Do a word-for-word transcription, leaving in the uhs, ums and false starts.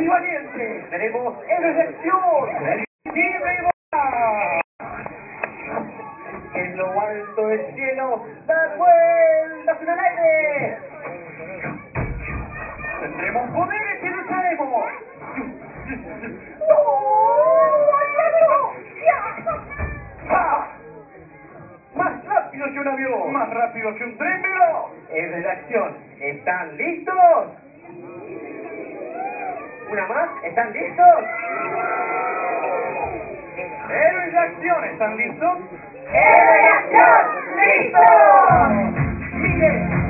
y valiente. Tenemos héroes de acción. ¡Libre y bola! En lo alto del cielo, dar vueltas en el aire. Tendremos poderes que no sabemos. ¡Ah! Más rápido que un avión. Más rápido que un tren veloz. Héroes de acción, ¿están listos? ¿Una más? ¿Están listos? Héroes de acción, ¿están listos? ¡Héroes de acción! ¡Listos! ¡Miren!